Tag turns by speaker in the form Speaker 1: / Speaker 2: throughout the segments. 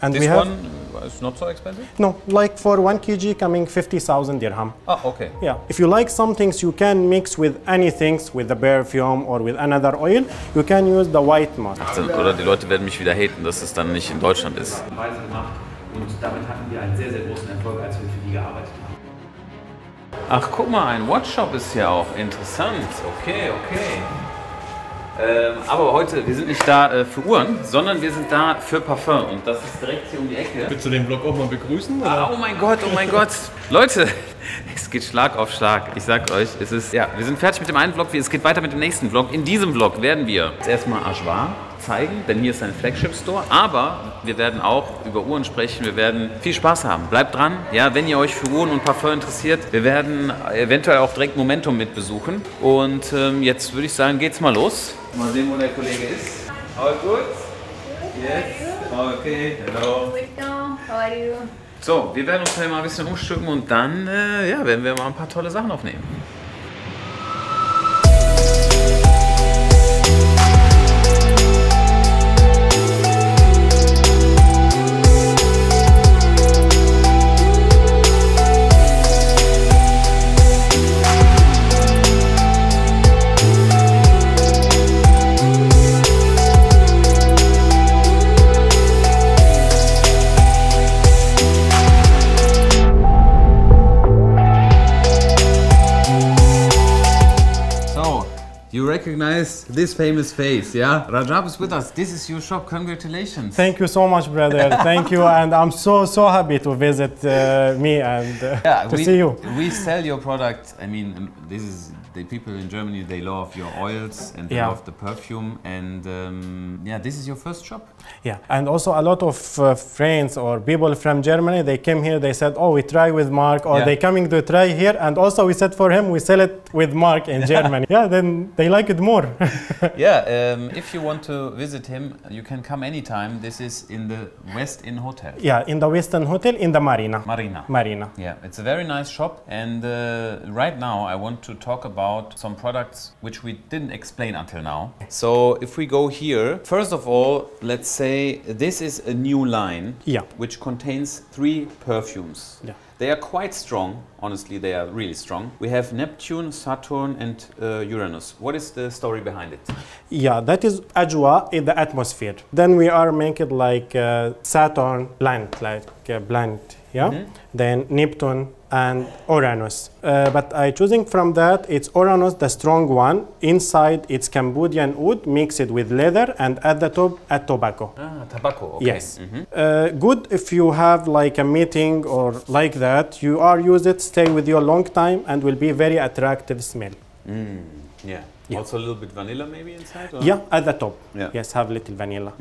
Speaker 1: And
Speaker 2: this one is not so expensive?
Speaker 1: No, like for 1 kg coming 50,000 dirham.
Speaker 2: Oh, okay.
Speaker 1: Yeah, if you like some things you can mix with anything, with the perfume or with another oil, you can use the white mask.
Speaker 2: Oder die Leute werden mich wieder haten, dass es dann nicht in Deutschland ist.
Speaker 3: Weise gemacht und damit hatten wir einen sehr, sehr großen Erfolg, als wir für die gearbeitet haben.
Speaker 2: Ach, guck mal, ein Watchshop ist hier auch. Interessant. Okay, okay. Aber heute, wir sind nicht da für Uhren, sondern wir sind da für Parfum. Und das ist direkt hier um die Ecke.
Speaker 4: Willst du den Vlog auch mal begrüßen? Oder?
Speaker 2: Oh mein Gott, oh mein Gott. Leute, es geht Schlag auf Schlag. Ich sag euch, es ist, ja, wir sind fertig mit dem einen Vlog. Es geht weiter mit dem nächsten Vlog. In diesem Vlog werden wir jetzt erstmal Ajwa zeigen, denn hier ist ein Flagship-Store. Aber wir werden auch über Uhren sprechen. Wir werden viel Spaß haben. Bleibt dran, ja, wenn ihr euch für Uhren und Parfum interessiert. Wir werden eventuell auch direkt Momentum mit besuchen. Und jetzt würde ich sagen, geht's mal los. Mal sehen, wo der Kollege ist. All gut? Yes. Okay. Hello.
Speaker 5: How are you?
Speaker 2: So, wir werden uns mal ein bisschen umstücken und dann ja, werden wir mal ein paar tolle Sachen aufnehmen. You recognize this famous face, yeah? Rajab is with us. This is your shop. Congratulations.
Speaker 1: Thank you so much, brother. Thank you, and I'm so happy to visit me and to see you.
Speaker 2: We sell your product. I mean, this is the people in Germany. They love your oils and they love the perfume. And yeah, this is your first shop.
Speaker 1: Yeah, and also a lot of friends or people from Germany. They came here. They said, "Oh, we try with Mark," or they coming to try here. And also, we said for him, we sell it with Mark in Germany. Yeah, then they like it more.
Speaker 2: Yeah, if you want to visit him, you can come anytime. This is in the West Inn Hotel.
Speaker 1: Yeah, in the Western Hotel in the Marina.
Speaker 2: Marina. Yeah, it's a very nice shop. And right now, I want to talk about some products which we didn't explain until now. So if we go here, first of all, let's say this is a new line, which contains 3 perfumes. Yeah. They are quite strong, honestly, they are really strong. We have Neptune, Saturn and Uranus. What is the story behind it? Yeah, that is Ajwa in the atmosphere. Then we are making like Saturn plant, like plant, yeah? Then Neptune and Uranus. But I choosing from that, it's Uranus, the strong one. Inside, it's Cambodian wood mixed with leather, and at the top, tobacco. Ah, tobacco, okay. Yes. Good if you have like a meeting or like that, you are use it, stay with you a long time, and will be very attractive smell. Yeah. Also a little bit vanilla maybe inside? Or? Yeah, at the top. Yeah. Yes, have little vanilla.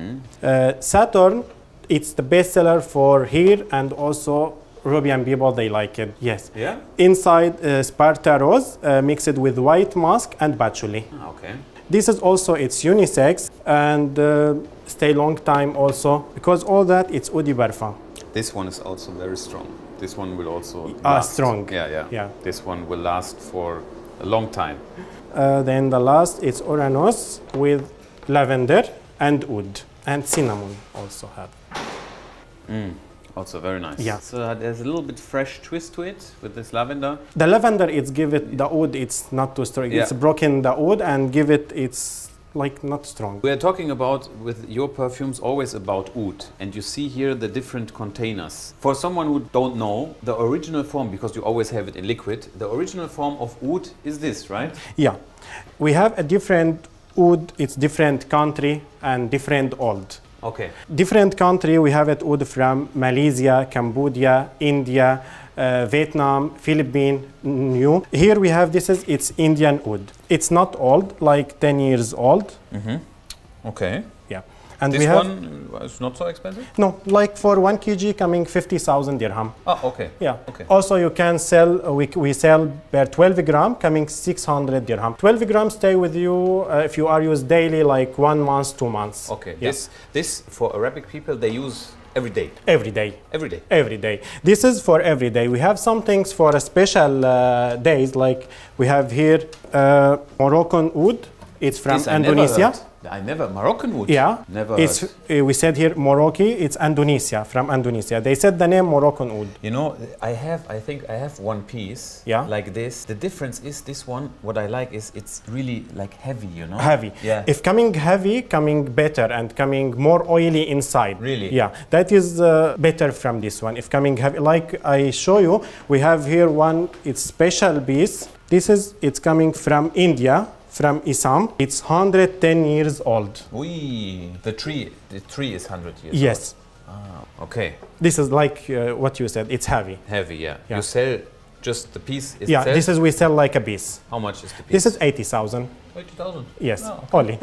Speaker 2: Saturn, it's the best seller for here, and also European people, they like it, yes. Yeah? Inside Sparta Rose, mixed with white musk and patchouli. Okay. This is also, it's unisex, and stay long time also, because all that, it's eau de parfum. This one is also very strong. This one will also last. Strong. Yeah. This one will last for a long time. Then the last, it's Uranus with lavender and wood, and cinnamon also have. Also very nice. Yeah. So there's a little bit fresh twist to it with this lavender. The lavender, it's give it the wood. It's not too strong. Yeah. It's broken the wood and give it. It's like not strong. We are talking about with your perfumes always about oud, and you see here the different containers. For someone who don't know the original form, because you always have it in liquid, the original form of oud is this, right? Yeah. We have a different oud. It's different country and different old. Okay. Different country, we have it oud from Malaysia, Cambodia, India, Vietnam, Philippines, new. Here we have it's Indian oud. It's not old, like 10 years old. Okay. Yeah. And this one is not so expensive? No, like for 1 kg coming 50,000 dirham. Oh, okay. Yeah. Okay. Also you can sell, we sell per 12 gram coming 600 dirham. 12 grams stay with you if you are used daily, like 1 month, 2 months. Okay. Yeah. This for Arabic people, they use every day? Every day. Every day? Every day. This is for every day. We have some things for a special days, like we have here Moroccan oud. It's from Indonesia. I never, Moroccan wood?
Speaker 1: Yeah.
Speaker 2: Never
Speaker 1: It's,
Speaker 2: heard.
Speaker 1: we said here Morocco, it's Indonesia, from Indonesia. They said the name Moroccan wood.
Speaker 2: You know, I think I have one piece like this. The difference is this one, what I like is it's really like heavy, you know?
Speaker 1: Heavy.
Speaker 2: Yeah.
Speaker 1: If coming heavy, coming better and coming more oily inside.
Speaker 2: Really?
Speaker 1: Yeah, that is better from this one. If coming heavy, like I show you, we have here one, it's special piece. This is, it's coming from India, from Assam. It's 110 years old.
Speaker 2: Ui, the tree is 100 years
Speaker 1: Yes.
Speaker 2: old. Ah, okay.
Speaker 1: This is like what you said, it's heavy.
Speaker 2: Heavy, yeah.
Speaker 1: Yeah.
Speaker 2: You sell just the piece itself?
Speaker 1: Yeah, this is, we sell like a piece.
Speaker 2: How much is the piece?
Speaker 1: This is 80,000.
Speaker 2: 80,000?
Speaker 1: Yes,
Speaker 2: Oh.
Speaker 1: only.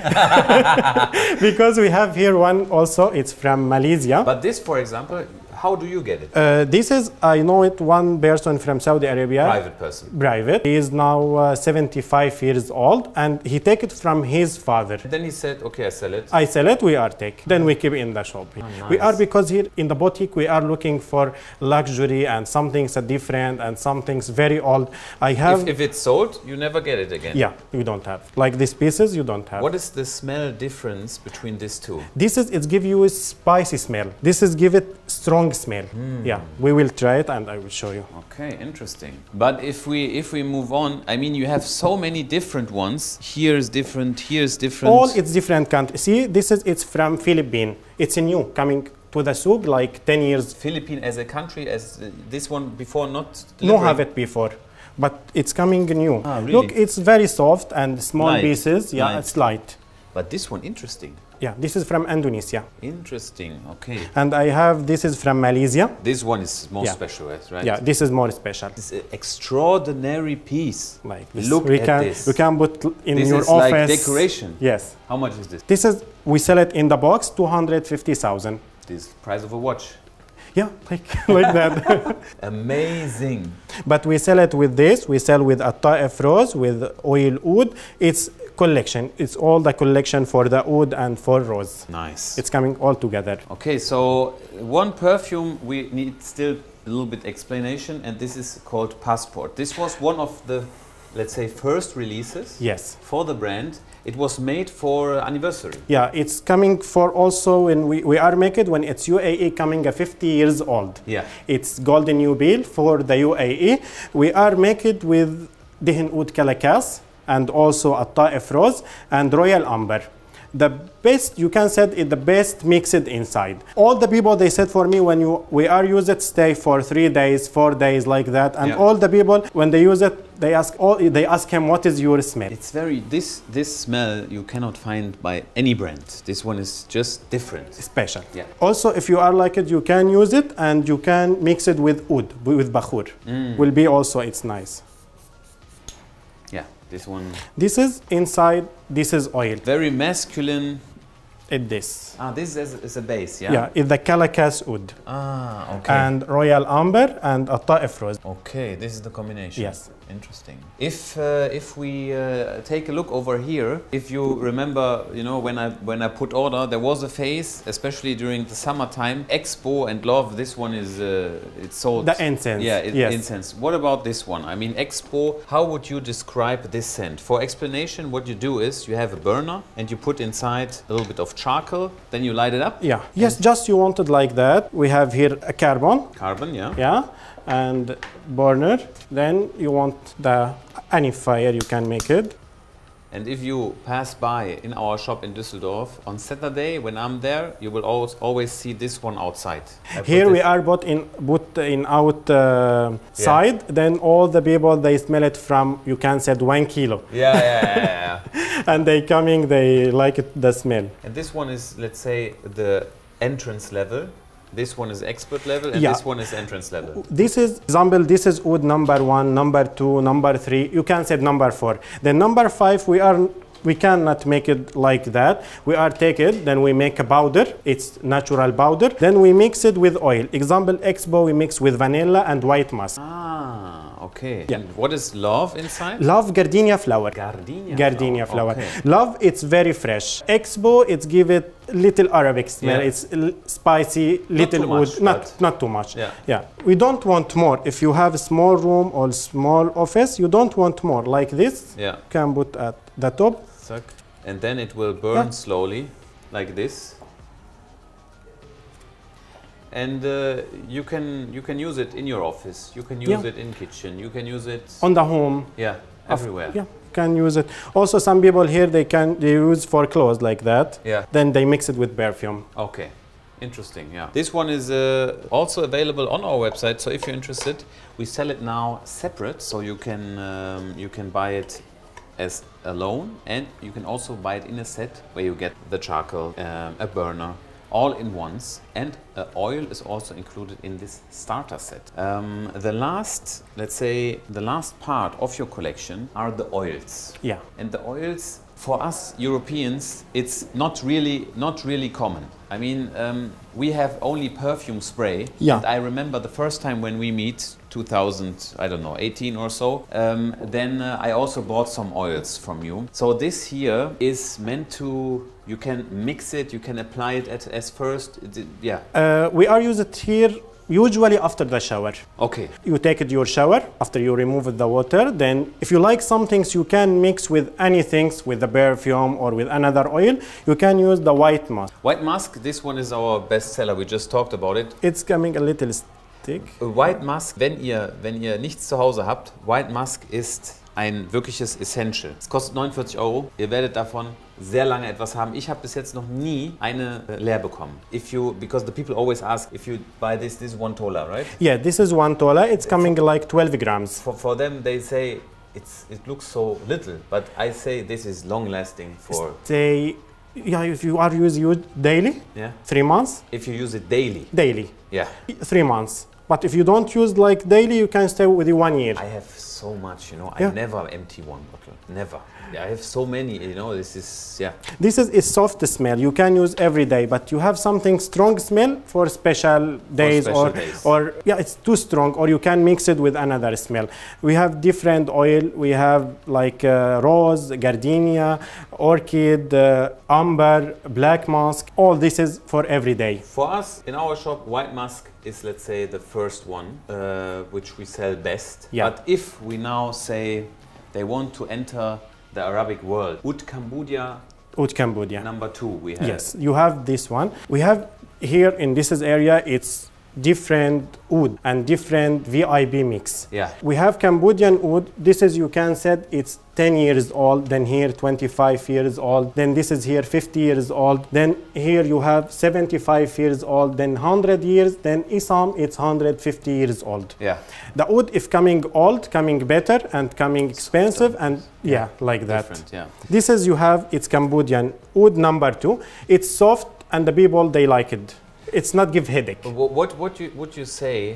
Speaker 1: Because we have here one also, it's from Malaysia.
Speaker 2: But this, for example, how do you get it?
Speaker 1: This is, I know it, one person from Saudi Arabia.
Speaker 2: Private person.
Speaker 1: Private. He is now 75 years old and he take it from his father.
Speaker 2: Then he said, okay, I sell it.
Speaker 1: I sell it, we are take. Then we keep it in the shop.
Speaker 2: Oh,
Speaker 1: We are,
Speaker 2: nice.
Speaker 1: because here in the boutique, we are looking for luxury and something's different and something's very old. I have,
Speaker 2: If it's sold, you never get it again.
Speaker 1: yeah, you don't have. Like these pieces, you don't have.
Speaker 2: What is the smell difference between these two?
Speaker 1: This is, it give you a spicy smell. This is give it strong smell. Yeah, we will try it and I will show you.
Speaker 2: Okay, interesting. But if we move on, I mean, you have so many different ones. Here's different, here's different.
Speaker 1: All it's different country. See, this is, it's from Philippines. It's new, coming to the souk like 10 years.
Speaker 2: Philippines as a country, as this one before not
Speaker 1: No
Speaker 2: delivering?
Speaker 1: have it before, but it's coming new.
Speaker 2: Ah, really?
Speaker 1: Look, it's very soft and small
Speaker 2: Light.
Speaker 1: pieces. Yeah,
Speaker 2: Light.
Speaker 1: it's light.
Speaker 2: But this one, interesting.
Speaker 1: Yeah, this is from Indonesia.
Speaker 2: Interesting, okay.
Speaker 1: And I have, this is from Malaysia.
Speaker 2: This one is more
Speaker 1: Yeah.
Speaker 2: special, right?
Speaker 1: Yeah, this is more special.
Speaker 2: It's an extraordinary piece.
Speaker 1: Like this.
Speaker 2: Look
Speaker 1: we
Speaker 2: at
Speaker 1: can,
Speaker 2: this.
Speaker 1: We can put in
Speaker 2: This
Speaker 1: your
Speaker 2: is
Speaker 1: office.
Speaker 2: like decoration.
Speaker 1: Yes.
Speaker 2: How much is this?
Speaker 1: This is, we sell it in the box, 250,000.
Speaker 2: This price of a watch.
Speaker 1: Yeah, like that.
Speaker 2: Amazing.
Speaker 1: But we sell it with this. We sell with a Taif rose, with oil oud. It's collection. It's all the collection for the oud and for rose.
Speaker 2: Nice.
Speaker 1: It's coming all together.
Speaker 2: Okay, so one perfume we need still a little bit explanation, and this is called Passport. This was one of the, let's say, first releases
Speaker 1: Yes.
Speaker 2: for the brand. It was made for anniversary.
Speaker 1: Yeah, it's coming for also when we are making when it's UAE coming a 50 years old.
Speaker 2: Yeah.
Speaker 1: It's golden jubilee for the UAE. We are making with Dihin Oud Calacass and also a Taif Rose and Royal Amber. The best, you can say it, the best mixed inside. All the people, they said for me, when we are use it, stay for 3 days, 4 days, like that. And
Speaker 2: Yeah.
Speaker 1: all the people, when they use it, they ask him, what is your smell?
Speaker 2: It's very, this smell you cannot find by any brand. This one is just different.
Speaker 1: Special.
Speaker 2: Yeah.
Speaker 1: Also, if you are like it, you can use it and you can mix it with oud, with bakhur. Will be also, it's nice.
Speaker 2: Yeah, this one.
Speaker 1: This is inside, this is oil.
Speaker 2: Very masculine.
Speaker 1: This.
Speaker 2: Ah, this is a base, yeah?
Speaker 1: Yeah, it's the Calacass oud.
Speaker 2: Ah, okay.
Speaker 1: And Royal Amber and a Taif Rose.
Speaker 2: Okay, this is the combination.
Speaker 1: Yes.
Speaker 2: Interesting. If we take a look over here, if you remember, you know, when I put order, there was a phase, especially during the summertime, Expo and Love. This one is it's sold.
Speaker 1: The incense.
Speaker 2: Yeah,
Speaker 1: Yes.
Speaker 2: incense. What about this one? I mean, Expo. How would you describe this scent? For explanation, what you do is you have a burner and you put inside a little bit of charcoal. Then you light it up.
Speaker 1: Yeah. Yes, just you want it like that. We have here a carbon.
Speaker 2: Carbon, yeah.
Speaker 1: Yeah. And burner. Then you want any fire, you can make it.
Speaker 2: And if you pass by in our shop in Düsseldorf on Saturday, when I'm there, you will always see this one outside.
Speaker 1: Here we are put in outside. Then all the people, they smell it from, you can say 1 kilo.
Speaker 2: Yeah.
Speaker 1: And they coming, they like it, the smell.
Speaker 2: And this one is, let's say, the entrance level. This one is expert level, and
Speaker 1: Yeah.
Speaker 2: this one is entrance level.
Speaker 1: This is example. This is oud number 1, number 2, number 3. You can say number 4. Then number 5, we cannot make it like that. We are take it, then we make a powder. It's natural powder. Then we mix it with oil. Example Expo, we mix with vanilla and white musk.
Speaker 2: Ah, okay.
Speaker 1: Yeah.
Speaker 2: And what is love inside?
Speaker 1: Love gardenia flower.
Speaker 2: Gardenia
Speaker 1: flower.
Speaker 2: Okay.
Speaker 1: Love, it's very fresh. Expo, it's give it little Arabic smell.
Speaker 2: Yeah.
Speaker 1: It's spicy, little
Speaker 2: too
Speaker 1: wood,
Speaker 2: much,
Speaker 1: not too much.
Speaker 2: Yeah.
Speaker 1: We don't want more. If you have a small room or small office, you don't want more. Like this,
Speaker 2: Yeah.
Speaker 1: you can put at the top.
Speaker 2: Zack. and then it will burn
Speaker 1: Yeah.
Speaker 2: slowly, like this. And you can use it in your office. You can use
Speaker 1: Yeah.
Speaker 2: it in kitchen. You can use it
Speaker 1: On the home.
Speaker 2: everywhere.
Speaker 1: Yeah, can use it. Also, some people here they use for clothes like that.
Speaker 2: Yeah.
Speaker 1: Then they mix it with perfume.
Speaker 2: Okay. Interesting. Yeah. This one is also available on our website. So if you're interested, we sell it now separate. So you can buy it as alone, and you can also buy it in a set where you get the charcoal, a burner, all in once, and oil is also included in this starter set. The last, let's say, the last part of your collection are the oils.
Speaker 1: Yeah.
Speaker 2: And the oils, for us Europeans, it's not really common. I mean, we have only perfume spray.
Speaker 1: Yeah.
Speaker 2: And I remember the first time when we meet, 2000, I don't know, 18 or so, then I also bought some oils from you. So this here is meant to, you can mix it, you can apply it as first, yeah.
Speaker 1: We are use it here usually after the shower.
Speaker 2: Okay.
Speaker 1: You take it your shower after you remove the water. Then if you like some things, you can mix with anything, with the perfume or with another oil. You can use the white mask.
Speaker 2: White Musk, this one is our best seller. We just talked about it.
Speaker 1: It's coming a little thick.
Speaker 2: White Musk, wenn ihr nichts zu Hause habt, White Musk ist ein wirkliches Essential. Es kostet 49 €. Ihr werdet davon sehr lange etwas haben. Ich habe bis jetzt noch nie eine leer bekommen. Because the people always ask if you buy this is 1 tola, right?
Speaker 1: Yeah, this is 1 tola. It's coming like 12 grams.
Speaker 2: For them, they say it looks so little, but I say this is long lasting for.
Speaker 1: Yeah, if you are using it daily, 3 months.
Speaker 2: If you use it daily.
Speaker 1: Daily.
Speaker 2: Yeah.
Speaker 1: 3 months. But if you don't use like daily, you can stay with you 1 year.
Speaker 2: I have so much, you know.
Speaker 1: Yeah.
Speaker 2: I never empty one bottle. Never. I have so many, you know. This is, yeah.
Speaker 1: This is a soft smell. You can use every day, but you have something strong smell for special days, or yeah, it's too strong, or you can mix it with another smell. We have different oil. We have like rose, gardenia, orchid, amber, black musk. All this is for every day.
Speaker 2: For us, in our shop, White Musk is, let's say, the first one, which we sell best.
Speaker 1: Yeah.
Speaker 2: But if we now say they want to enter the Arabic world, Oud Cambodia,
Speaker 1: Oud Cambodia.
Speaker 2: number 2 we have.
Speaker 1: Yes, you have this one. We have here in this area, it's different oud and different VIB mix.
Speaker 2: Yeah.
Speaker 1: We have Cambodian oud. This is, you can say it's 10 years old, then here 25 years old, then this is here 50 years old, then here you have 75 years old, then 100 years, then Isam, it's 150 years old.
Speaker 2: Yeah.
Speaker 1: The oud is coming old, coming better, and coming expensive, and yeah, like that.
Speaker 2: Different, yeah.
Speaker 1: This is, you have, it's Cambodian oud number 2. It's soft, and the people, they like it. It's not give headache.
Speaker 2: What would you say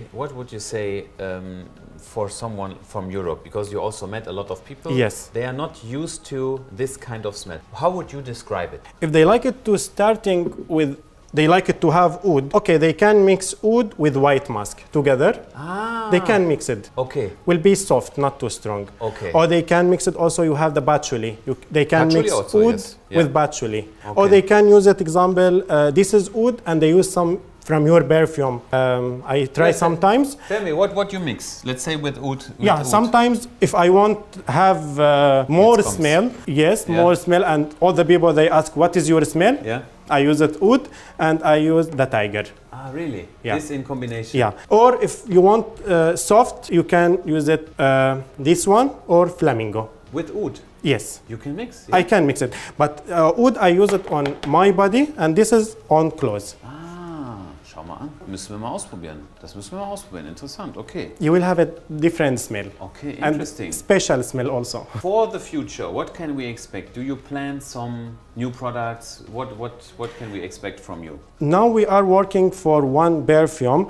Speaker 2: for someone from Europe, because you also met a lot of people?
Speaker 1: Yes.
Speaker 2: They are not used to this kind of smell. How would you describe it?
Speaker 1: If they like it to starting with, they like it to have oud, okay, they can mix oud with white musk together.
Speaker 2: Ah.
Speaker 1: They can mix it.
Speaker 2: Okay.
Speaker 1: Will be soft, not too strong.
Speaker 2: Okay.
Speaker 1: Or they can mix it also, you have the patchouli. They can
Speaker 2: Patchouli
Speaker 1: mix
Speaker 2: also,
Speaker 1: oud
Speaker 2: yes. Yeah.
Speaker 1: with patchouli.
Speaker 2: Okay.
Speaker 1: Or they can use it, example, this is oud, and they use some from your perfume. I try sometimes.
Speaker 2: Tell me, what you mix? Let's say with oud.
Speaker 1: Yeah, sometimes if I want to have more smell, yes, more smell, and all the people, they ask, what is your smell?
Speaker 2: Yeah.
Speaker 1: I use it oud, and I use the tiger.
Speaker 2: Ah, really?
Speaker 1: Yeah.
Speaker 2: This in combination?
Speaker 1: Yeah. Or if you want soft, you can use it this one or flamingo.
Speaker 2: With oud?
Speaker 1: Yes.
Speaker 2: You can mix?
Speaker 1: I can mix it. But oud, I use it on my body, and this is on clothes.
Speaker 2: Schau mal an. Müssen wir mal ausprobieren. Das müssen wir mal ausprobieren. Interessant. Okay.
Speaker 1: You will have a different smell.
Speaker 2: Okay,
Speaker 1: and
Speaker 2: interesting.
Speaker 1: Special smell also.
Speaker 2: For the future, what can we expect? Do you plan some new products? What can we expect from you?
Speaker 1: Now we are working for one perfume.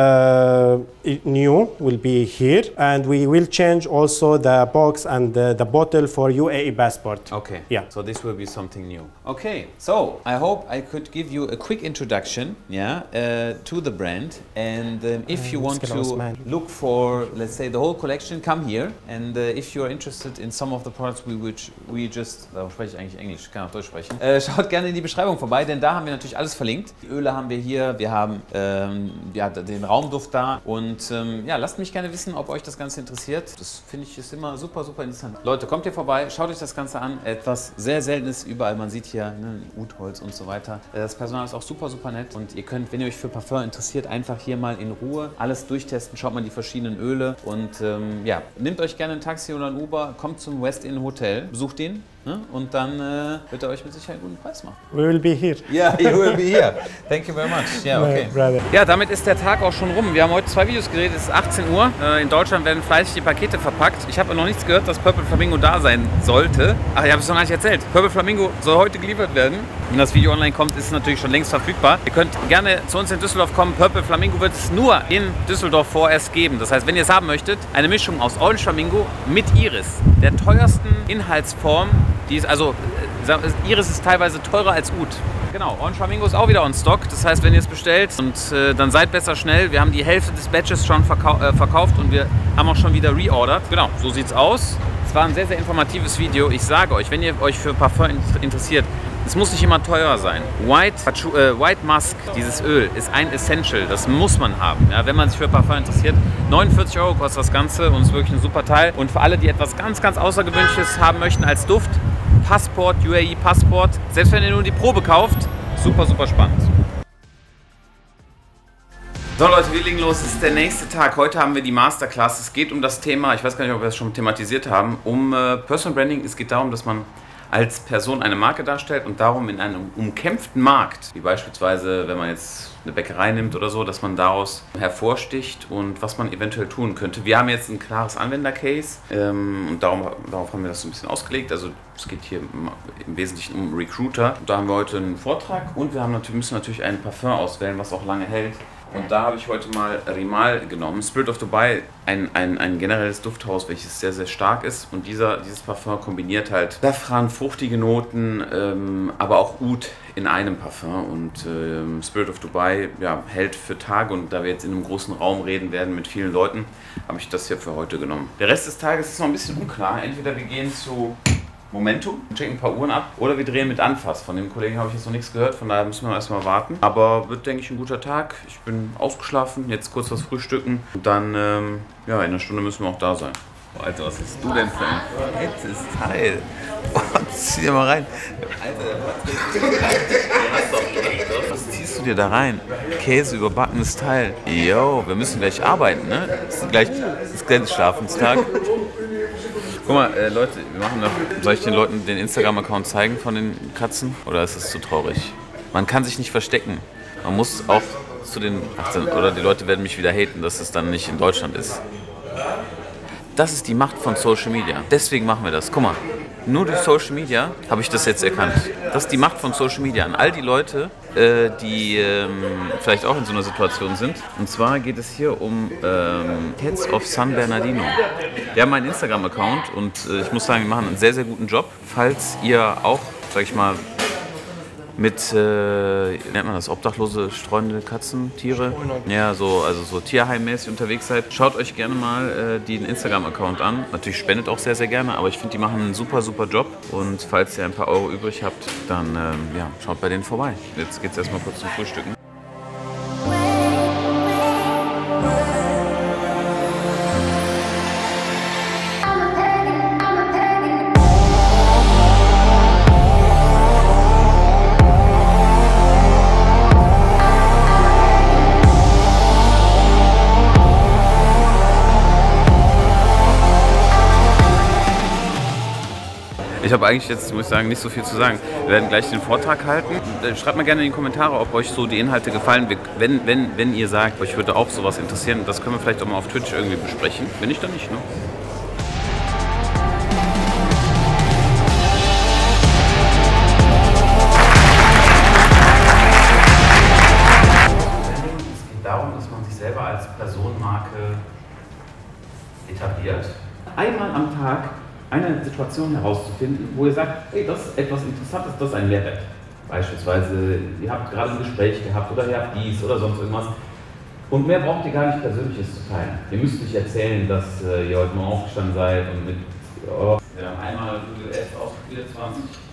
Speaker 1: New will be here, and we will change also the box and the bottle for UAE passport.
Speaker 2: Okay.
Speaker 1: Yeah.
Speaker 2: So this will be something new. Okay. So I hope I could give you a quick introduction, to the brand. And if you want to look for, let's say, the whole collection, come here. And if you're interested in some of the products we just, warum spreche ich eigentlich Englisch? Kann auch Deutsch sprechen. Schaut gerne in die Beschreibung vorbei, denn da haben wir natürlich alles verlinkt. Die Öle haben wir hier, wir haben den den Raumduft da. Und ja, lasst mich gerne wissen, ob euch das Ganze interessiert. Das finde ich ist immer super, super interessant. Leute, kommt hier vorbei, schaut euch das Ganze an. Etwas sehr Seltenes überall. Man sieht hier Utholz und so weiter. Das Personal ist auch super, super nett. Und ihr könnt, wenn ihr euch für Parfum interessiert, einfach hier mal in Ruhe alles durchtesten. Schaut mal die verschiedenen Öle. Und ja, nehmt euch gerne ein Taxi oder ein Uber, kommt zum West Inn Hotel, besucht ihn. Und dann wird er euch mit Sicherheit einen guten Preis machen.
Speaker 1: We will be here.
Speaker 2: Ja, you will be here. Thank you very much. Ja, okay. Ja, damit ist der Tag auch schon rum. Wir haben heute 2 Videos gedreht, es ist 18 Uhr. In Deutschland werden fleißig die Pakete verpackt. Ich habe noch nichts gehört, dass Purple Flamingo da sein sollte. Ach, ich habe es noch gar nicht erzählt. Purple Flamingo soll heute geliefert werden. Wenn das Video online kommt, ist es natürlich schon längst verfügbar. Ihr könnt gerne zu uns in Düsseldorf kommen. Purple Flamingo wird es nur in Düsseldorf vorerst geben. Das heißt, wenn ihr es haben möchtet, eine Mischung aus Orange Flamingo mit Iris, der teuersten Inhaltsform. Die ist also, Iris ist teilweise teurer als Oud. Genau, Orange Flamingo ist auch wieder on Stock. Das heißt, wenn ihr es bestellt, und dann seid besser schnell. Wir haben die Hälfte des Batches schon verkauft und wir haben auch schon wieder reordert. Genau, so sieht's aus. Es war ein sehr, sehr informatives Video. Ich sage euch, wenn ihr euch für Parfum interessiert, es muss nicht immer teuer sein. White Musk, dieses Öl, ist ein Essential. Das muss man haben, ja, wenn man sich für Parfum interessiert. 49 € kostet das Ganze und ist wirklich ein super Teil. Und für alle, die etwas ganz, ganz Außergewöhnliches haben möchten als Duft, Passport, UAE Passport. Selbst wenn ihr nur die Probe kauft, super, super spannend. So Leute, wir legen los. Es ist der nächste Tag. Heute haben wir die Masterclass. Es geht um das Thema, ich weiß gar nicht, ob wir das schon thematisiert haben, um Personal Branding. Es geht darum, dass man als Person eine Marke darstellt und darum in einem umkämpften Markt, wie beispielsweise, wenn man jetzt eine Bäckerei nimmt oder so, dass man daraus hervorsticht und was man eventuell tun könnte. Wir haben jetzt ein klares Anwender-Case und darauf haben wir das so ein bisschen ausgelegt. Also es geht hier im Wesentlichen um Recruiter. Da haben wir heute einen Vortrag und wir müssen natürlich ein Parfum auswählen, was auch lange hält. Und da habe ich heute mal Rimal genommen. Spirit of Dubai, ein generelles Dufthaus, welches sehr, sehr stark ist. Und dieses Parfum kombiniert halt Safran, fruchtige Noten, aber auch Oud in einem Parfum. Und Spirit of Dubai ja, hält für Tage. Und da wir jetzt in einem großen Raum reden werden mit vielen Leuten, habe ich das hier für heute genommen. Der Rest des Tages ist noch ein bisschen unklar. Entweder wir gehen zu Momentum, checken ein paar Uhren ab oder wir drehen mit Anfass. Von dem Kollegen habe ich jetzt noch nichts gehört, von daher müssen wir erstmal warten. Aber wird, denke ich, ein guter Tag. Ich bin ausgeschlafen, jetzt kurz was frühstücken und dann, ja, in einer Stunde müssen wir auch da sein. Oh, Alter, was bist du denn für ein fettes Teil? Oh, zieh dir mal rein. Alter, was ziehst du dir da rein? Käse überbackenes Teil. Yo, wir müssen gleich arbeiten, ne? Das ist gleich das Grenzschlafenstag. Guck mal, Leute, wir machen noch. Soll ich den Leuten den Instagram-Account zeigen von den Katzen? Oder ist es zu traurig? Man kann sich nicht verstecken. Man muss auch zu den. Oder die Leute werden mich wieder haten, dass es dann nicht in Deutschland ist. Das ist die Macht von Social Media. Deswegen machen wir das. Guck mal, nur durch Social Media habe ich das jetzt erkannt. Das ist die Macht von Social Media. An all die Leute, die vielleicht auch in so einer Situation sind. Und zwar geht es hier um Cats of San Bernardino. Wir haben einen Instagram-Account und ich muss sagen, wir machen einen sehr, sehr guten Job. Falls ihr auch, sag ich mal, mit, wie nennt man das, obdachlose, streunende Katzen, Tiere? Ja, so, also so tierheimmäßig unterwegs seid. Schaut euch gerne mal den Instagram-Account an. Natürlich spendet auch sehr, sehr gerne, aber ich finde, die machen einen super, super Job. Und falls ihr ein paar Euro übrig habt, dann ja, schaut bei denen vorbei. Jetzt geht's erstmal kurz zum Frühstücken. Ich habe eigentlich jetzt, muss ich sagen, nicht so viel zu sagen. Wir werden gleich den Vortrag halten. Schreibt mal gerne in die Kommentare, ob euch so die Inhalte gefallen. Wenn ihr sagt, euch würde auch sowas interessieren, das können wir vielleicht auch mal auf Twitch irgendwie besprechen. Wenn nicht, dann nicht, ne? Es geht darum, dass man sich selber als Personenmarke etabliert. Einmal am Tag eine Situation herauszufinden, wo ihr sagt, hey, das ist etwas Interessantes, das ist ein Mehrwert. Beispielsweise, ihr habt gerade ein Gespräch gehabt oder ihr habt dies oder sonst irgendwas. Und mehr braucht ihr gar nicht Persönliches zu teilen. Ihr müsst nicht erzählen, dass ihr heute Morgen aufgestanden seid und mit einmal Google Ads ausprobiert,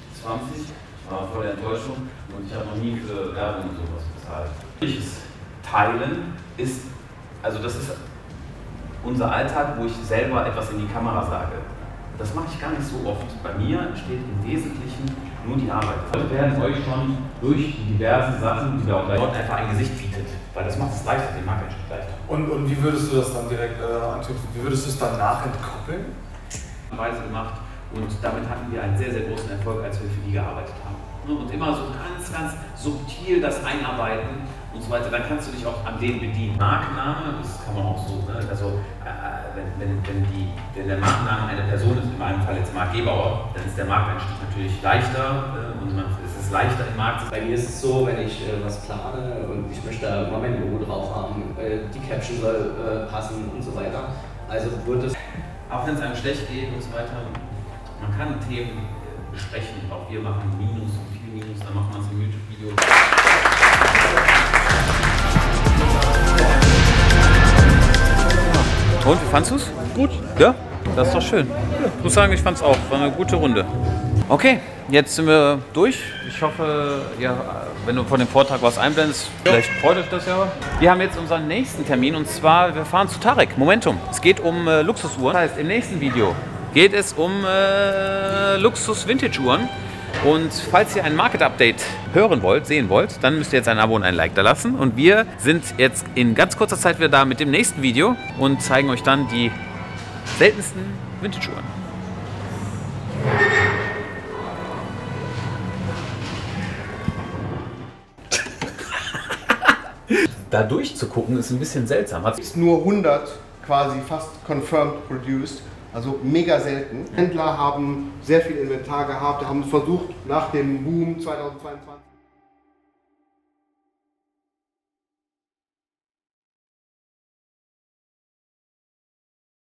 Speaker 2: 2020, war voll der Enttäuschung und ich habe noch nie für Werbung und sowas bezahlt. Ich ist teilen, ist, also das ist unser Alltag, wo ich selber etwas in die Kamera sage. Das mache ich gar nicht so oft. Bei mir steht im Wesentlichen nur die Arbeit. Wir werden euch schon durch die diversen Sachen, die wir auch gleich einfach ein Gesicht bietet, weil das macht es leichter, den Markteinstieg leichter.
Speaker 5: Und wie würdest du das dann direkt anknüpfen? Wie würdest du es dann entkoppeln?
Speaker 3: Weise gemacht und damit hatten wir einen sehr, sehr großen Erfolg, als wir für die gearbeitet haben. Und immer so ganz, ganz subtil das Einarbeiten und so weiter, dann kannst du dich auch an denen bedienen. Markenname, das kann man auch so, ne? Also wenn der Markenname eine Person ist, in meinem Fall jetzt Marc Gebauer, dann ist der Markteinstieg natürlich leichter und es ist leichter im Markt.
Speaker 6: Bei mir ist es so, wenn ich was plane und ich möchte mal mein Logo drauf haben, die Caption soll passen und so weiter. Also wird es,
Speaker 3: auch wenn es einem schlecht geht und so weiter, man kann Themen besprechen. Auch wir machen Minus und viel Minus, dann machen wir es im YouTube-Video.
Speaker 2: Und, wie fandest du es?
Speaker 4: Gut.
Speaker 2: Ja? Das ist doch schön. Ich muss sagen, ich fand es auch. War eine gute Runde. Okay, jetzt sind wir durch. Ich hoffe, ja, wenn du von dem Vortrag was einblendest, vielleicht freut euch das ja. Wir haben jetzt unseren nächsten Termin und zwar, wir fahren zu Tarek, Momentum. Es geht um Luxusuhren. Das heißt, im nächsten Video geht es um Luxus-Vintage-Uhren. Und falls ihr ein Market-Update hören wollt, sehen wollt, dann müsst ihr jetzt ein Abo und ein Like da lassen. Und wir sind jetzt in ganz kurzer Zeit wieder da mit dem nächsten Video und zeigen euch dann die seltensten Vintage-Uhren. Da durchzugucken ist ein bisschen seltsam.
Speaker 7: Ist nur 100 quasi fast confirmed produced, also mega selten. Händler haben sehr viel Inventar gehabt, haben versucht nach dem Boom 2022